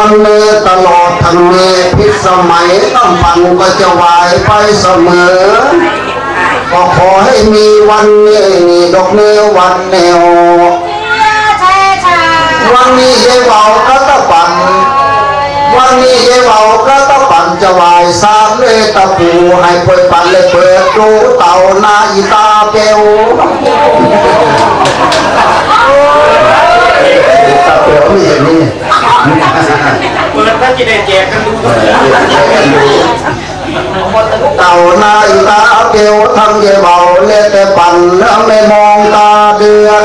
ำเนินตลอดทั้งเมพิสมัยต้องฟังก็จะวายไปเสมอก็ขอให้มีวันนี้ดอกเนื้อวันแนววันนี้ยายเบาก็ต้องปั่นวันนี้ยายเบาก็ต้องปั่นจะวายสามเลยตะปูให้เปิดปั่นเลยเปิดดูเต่าหน้าอีตาเปลวตาเปลวไม่เห็นนี่เปิดถ้ากินแจกกันดูเต่าหน้าอีตาเปลวทำยายเบาเล่แต่ปั่นแล้วไม่มองตาเดือน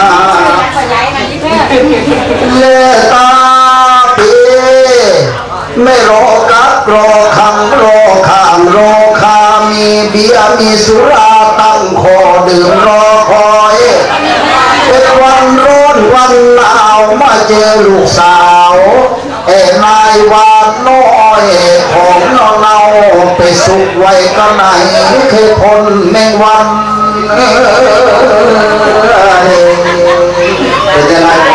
เล่ตาปีไม่รอกักรอขังรอข้างรอคามีเบียร์มีสุราตั้งคอดื่มรอคอยเป็นวันร้อนวันหนาวมาเจอลูกสาวนาย วานน้อยของเราไปสุกไว้ก็ไหนเคยพ้นแมงวันเป็นยังไง